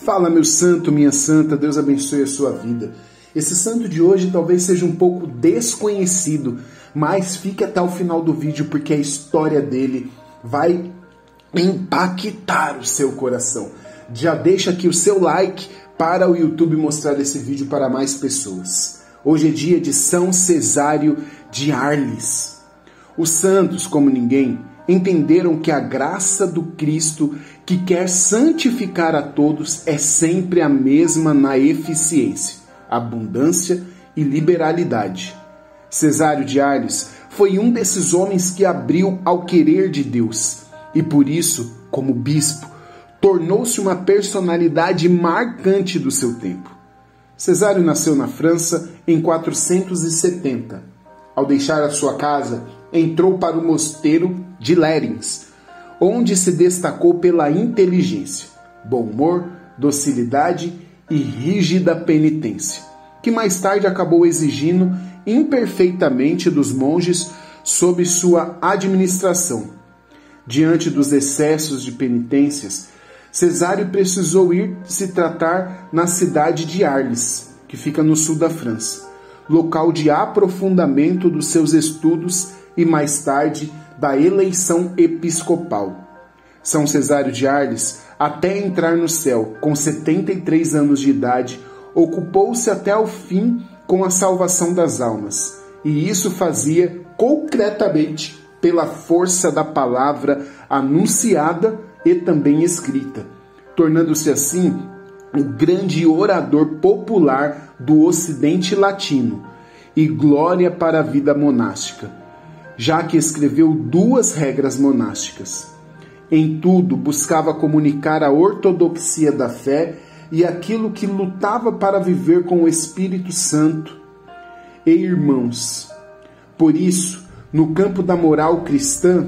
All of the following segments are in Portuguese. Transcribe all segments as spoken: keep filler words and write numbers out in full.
Fala, meu santo, minha santa, Deus abençoe a sua vida. Esse santo de hoje talvez seja um pouco desconhecido, mas fique até o final do vídeo porque a história dele vai impactar o seu coração. Já deixa aqui o seu like para o YouTube mostrar esse vídeo para mais pessoas. Hoje é dia de São Cesário de Arles. Os santos, como ninguém, entenderam que a graça do Cristo, que quer santificar a todos, é sempre a mesma na eficiência, abundância e liberalidade. Cesário de Arles foi um desses homens que abriu ao querer de Deus e, por isso, como bispo, tornou-se uma personalidade marcante do seu tempo. Cesário nasceu na França em quatrocentos e setenta. Ao deixar a sua casa, entrou para o mosteiro de Lerins, onde se destacou pela inteligência, bom humor, docilidade e rígida penitência, que mais tarde acabou exigindo imperfeitamente dos monges sob sua administração. Diante dos excessos de penitências, Cesário precisou ir se tratar na cidade de Arles, que fica no sul da França, local de aprofundamento dos seus estudos e mais tarde da eleição episcopal. São Cesário de Arles, até entrar no céu, com setenta e três anos de idade, ocupou-se até o fim com a salvação das almas, e isso fazia concretamente pela força da palavra anunciada e também escrita, tornando-se assim o grande orador popular do Ocidente Latino e glória para a vida monástica, já que escreveu duas regras monásticas. Em tudo buscava comunicar a ortodoxia da fé e aquilo que lutava para viver com o Espírito Santo e irmãos. Por isso, no campo da moral cristã,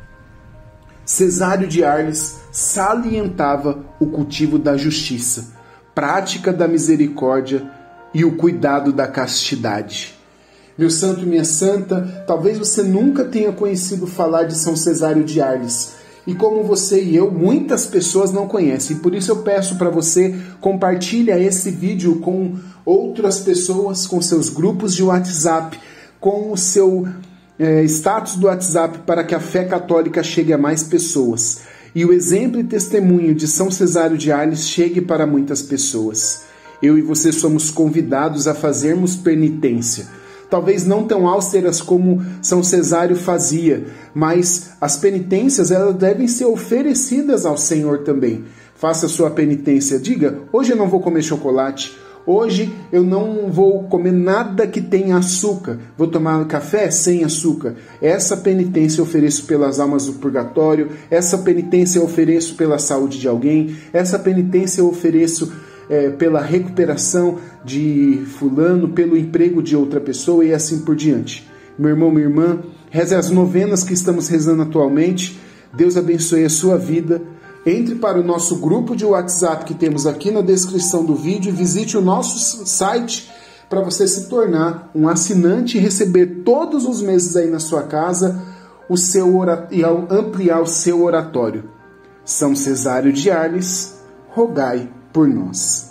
Cesário de Arles salientava o cultivo da justiça, prática da misericórdia e o cuidado da castidade. Meu santo e minha santa, talvez você nunca tenha conhecido falar de São Cesário de Arles. E como você e eu, muitas pessoas não conhecem. Por isso eu peço para você, compartilhe esse vídeo com outras pessoas, com seus grupos de WhatsApp, com o seu é, status do WhatsApp, para que a fé católica chegue a mais pessoas. E o exemplo e testemunho de São Cesário de Arles chegue para muitas pessoas. Eu e você somos convidados a fazermos penitência. Talvez não tão austeras como São Cesário fazia, mas as penitências elas devem ser oferecidas ao Senhor também. Faça a sua penitência. Diga, hoje eu não vou comer chocolate, hoje eu não vou comer nada que tenha açúcar, vou tomar café sem açúcar. Essa penitência eu ofereço pelas almas do purgatório, essa penitência eu ofereço pela saúde de alguém, essa penitência eu ofereço É, pela recuperação de fulano, pelo emprego de outra pessoa e assim por diante. Meu irmão, minha irmã, reze as novenas que estamos rezando atualmente. Deus abençoe a sua vida. Entre para o nosso grupo de WhatsApp que temos aqui na descrição do vídeo e visite o nosso site para você se tornar um assinante e receber todos os meses aí na sua casa o seu ora... e ampliar o seu oratório. São Cesário de Arles, rogai por nós.